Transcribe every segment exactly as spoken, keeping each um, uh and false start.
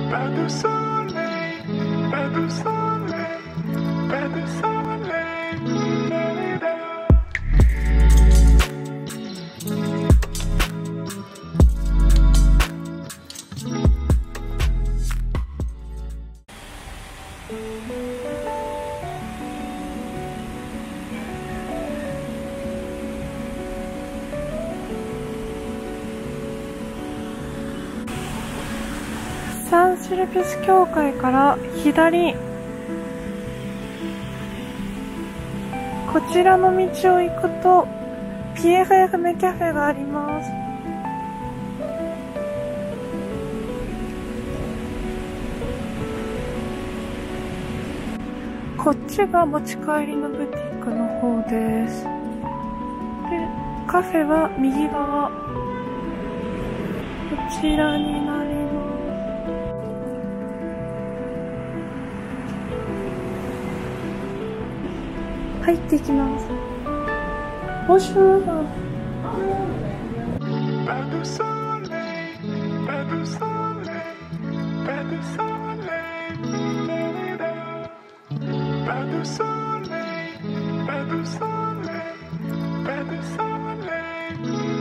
Pas de soleil, pas de soleil, pas de soleil. サン・シルピス教会から左、こちらの道を行くとピエ・フェフメキャフェがあります。こっちが持ち帰りのブティックの方です。で、カフェは右側、こちらになります。入っていきます。ボシュー。 Pas de soleil, pas de soleil, pas de soleil. Pas de soleil, pas de soleil, pas de soleil.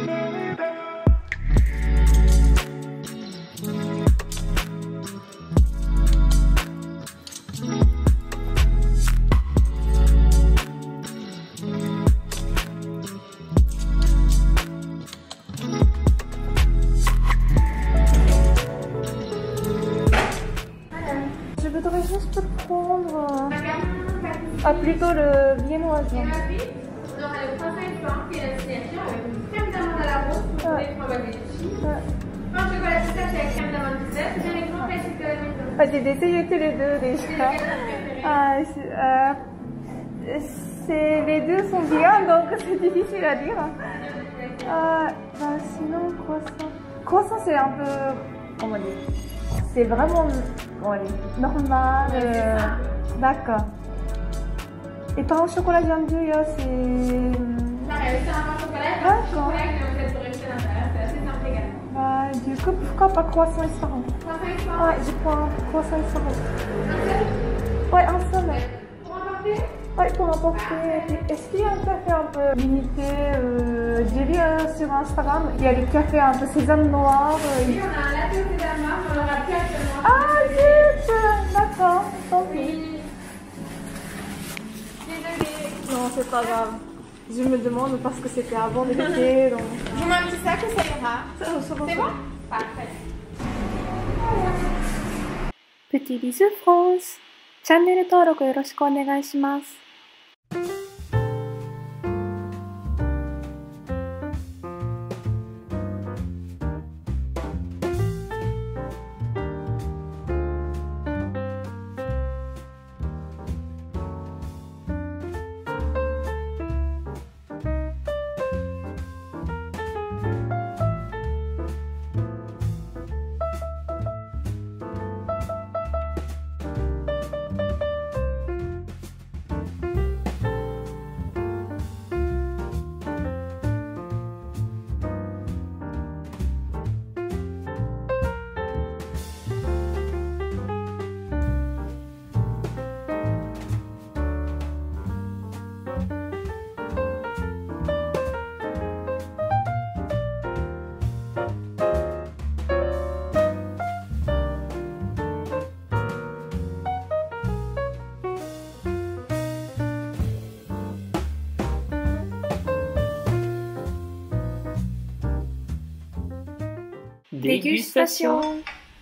Je voudrais juste prendre ah, plutôt le viennoise. On aura le croissant pain qui est la signature avec une crème d'amande à la rose pour les trois baguettes. Pain chocolat pistache avec crème d'amande pistache, et bien les grands plats chocolat pistache. Ah, j'ai essayé tous les deux déjà. Ah, euh, c'est, les deux sont bien, donc c'est difficile à dire. Ah, bah, sinon, croissant. Croissant, c'est un peu, comment dire, c'est vraiment, comment dire, normal. Euh, d'accord. Et pain au chocolat Gianduia, c'est... Pareil, c'est un pain au chocolat, et un chocolat avec des recettes de rester à l'intérieur, c'est assez simple également. Bah, du coup, pourquoi pas croissant et sarrasin? Croissant et pain. Ouais, je prends croissant et sarrasin. Un seul? Ouais, un seul. Pour emporter? Ouais, pour emporter. Est-ce qu'il y a un café un peu limité euh, J'ai vu euh, sur Instagram, il y a des cafés un peu sésame noir. Euh, Oui, on a un latte au sésame noir, mais on aura plus actuellement. Ah, zut! D'accord, tant pis. Oui. Désolée. Non, c'est pas grave. Je me demande parce que c'était avant l'été, donc... Je vous mets un petit sac et ça ira. Ça, ça va. C'est bon? Parfait. Petit bisou France。チャンネル登録よろしくお願いします。 Dégustation.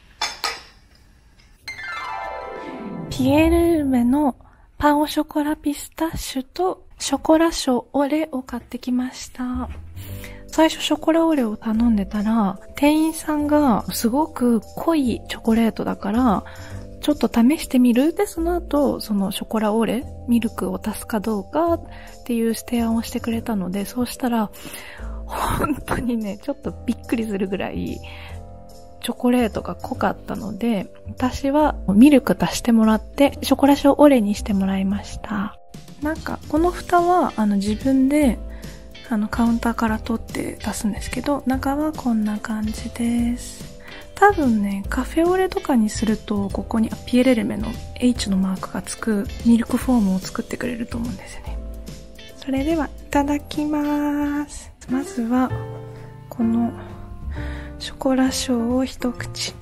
ピエール梅のパンオショコラピスタッシュとショコラショオレを買ってきました。最初ショコラオレを頼んでたら、店員さんがすごく濃いチョコレートだから、ちょっと試してみる？で、その後、そのショコラオレ、ミルクを足すかどうかっていう提案をしてくれたので、そうしたら、本当にね、ちょっとびっくりするぐらい、チョコレートが濃かったので、私はミルク足してもらって、ショコラショオレにしてもらいました。なんか、この蓋は、あの、自分で、あの、カウンターから取って出すんですけど、中はこんな感じです。 多分ね、カフェオレとかにすると、ここにピエール・エルメの H のマークがつくミルクフォームを作ってくれると思うんですよね。それでは、いただきます。まずは、この、ショコラショーを一口。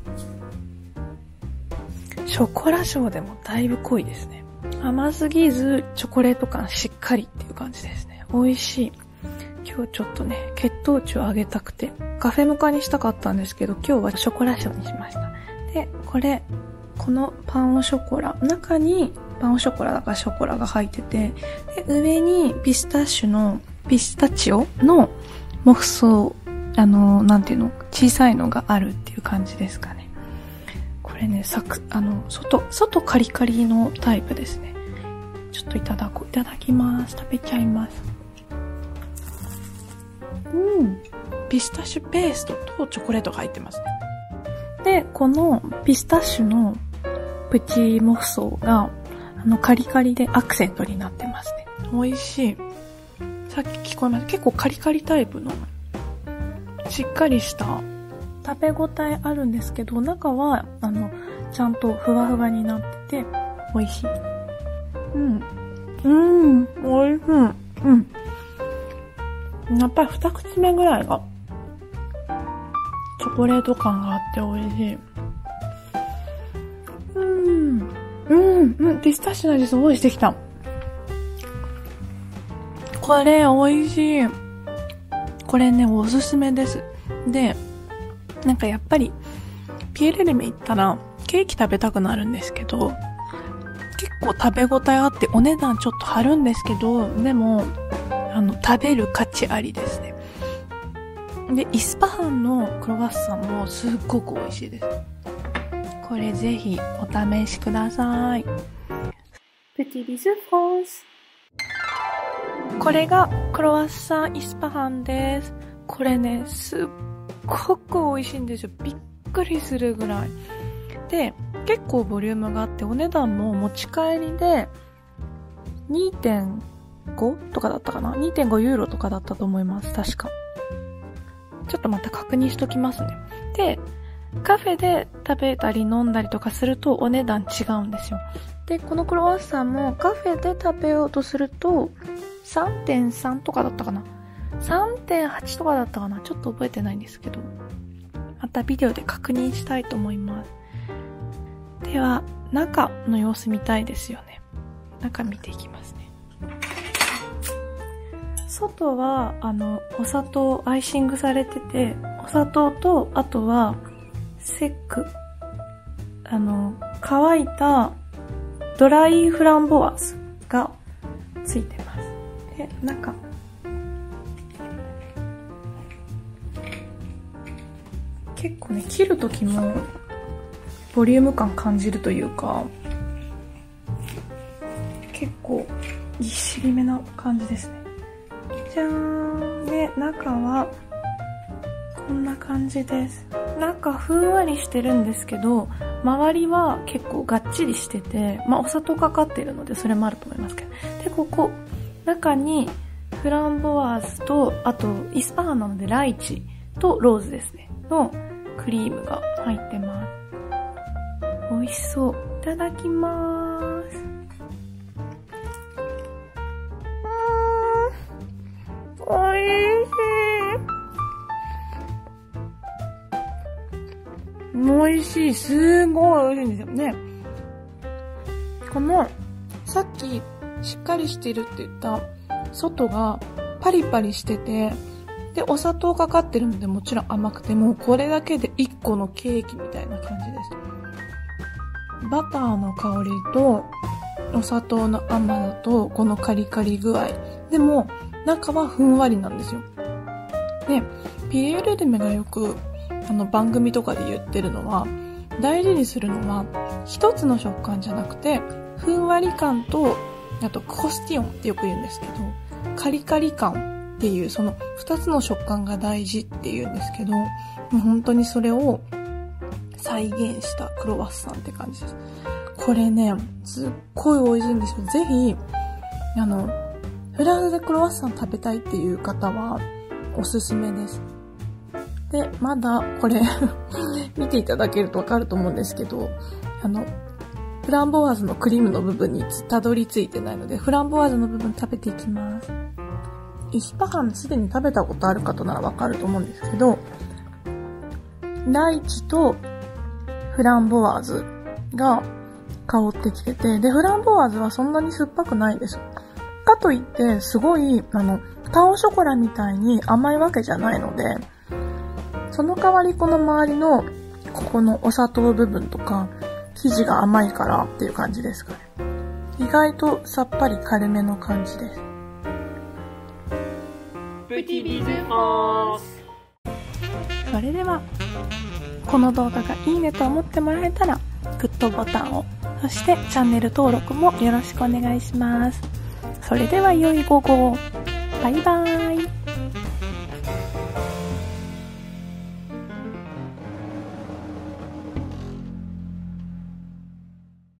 ショコラショーでもだいぶ濃いですね。甘すぎず、チョコレート感しっかりっていう感じですね。美味しい。今日ちょっとね、血糖値を上げたくて、カフェモカにしたかったんですけど、今日はショコラショーにしました。で、これ、このパンオショコラ、中にパンオショコラだからショコラが入ってて、で、上にピスタッシュの、ピスタチオのモフソー、あの、なんていうの、小さいのがあるっていう感じですかね。これね、サク、あの、外、外カリカリのタイプですね。ちょっといただこう。いただきます。食べちゃいます。うん。ピスタッシュペーストとチョコレートが入ってますね。で、このピスタッシュのプチモフソーが、あの、カリカリでアクセントになってますね。美味しい。さっき聞こえました。結構カリカリタイプの、しっかりした食べ応えあるんですけど、中は、あの、ちゃんとふわふわになってて、美味しい。うん。うん、美味しい。うん。やっぱり二口目ぐらいが、チョコレート感があって美味しい。うん。うん、うん、ピスタッシュの味すごいしてきた。これ美味しい。これね、おすすめです。で、なんかやっぱり、ピエール・エルメ行ったら、ケーキ食べたくなるんですけど、結構食べ応えあってお値段ちょっと張るんですけど、でも、あの、食べる価値ありですね。で、イスパハンのクロワッサンもすっごく美味しいです。これぜひお試しください。プティビズフォンス。これがクロワッサンイスパハンです。これね、すっごく美味しいんですよ。びっくりするぐらい。で、結構ボリュームがあってお値段も持ち帰りで にてんご とかだったかな ?にてんご ユーロとかだったと思います。確か。ちょっとまた確認しときますね。で、カフェで食べたり飲んだりとかするとお値段違うんですよ。で、このクロワッサンもカフェで食べようとすると さんてんさん とかだったかな ?さんてんはち とかだったかなちょっと覚えてないんですけど。またビデオで確認したいと思います。では、中の様子見たいですよね。中見ていきますね。外は、あの、お砂糖アイシングされてて、お砂糖と、あとは、セック。あの、乾いたドライフランボワーズがついてます。で、中。結構ね、切るときも、ボリューム感感じるというか、結構ぎっしりめな感じですね。じゃーん。で、中はこんな感じです。中ふんわりしてるんですけど、周りは結構がっちりしてて、まあお砂糖かかってるのでそれもあると思いますけど。で、ここ、中にフランボワーズと、あとイスパハンなのでライチとローズですね。のクリームが入ってます。美味しそう。いただきまーす。うーん。美味しい。美味しい。すごい美味しいんですよね。この、さっきしっかりしてるって言った外がパリパリしてて、で、お砂糖かかってるのでもちろん甘くて、もうこれだけでいっこのケーキみたいな感じです。バターの香りと、お砂糖の甘さと、このカリカリ具合。でも、中はふんわりなんですよ。で、ピエール・エルメがよく、あの、番組とかで言ってるのは、大事にするのは、一つの食感じゃなくて、ふんわり感と、あと、コスティオンってよく言うんですけど、カリカリ感っていう、その二つの食感が大事って言うんですけど、もう本当にそれを再現したクロワッサンって感じです。これね、すっごい美味しいんですよ。ぜひ、あの、フランスでクロワッサン食べたいっていう方は、おすすめです。で、まだこれ見ていただけるとわかると思うんですけど、あの、フランボワーズのクリームの部分にたどり着いてないので、フランボワーズの部分食べていきます。イスパハンすでに食べたことある方ならわかると思うんですけど、ライチとフランボワーズが香ってきてて、で、フランボワーズはそんなに酸っぱくないです。かといって、すごい、あの、パオショコラみたいに甘いわけじゃないので、その代わりこの周りの、ここのお砂糖部分とか、生地が甘いからっていう感じですかね。意外とさっぱり軽めの感じです。それでは、この動画がいいねと思ってもらえたら、グッドボタンを、そしてチャンネル登録もよろしくお願いします。それでは良い午後。バイバーイ。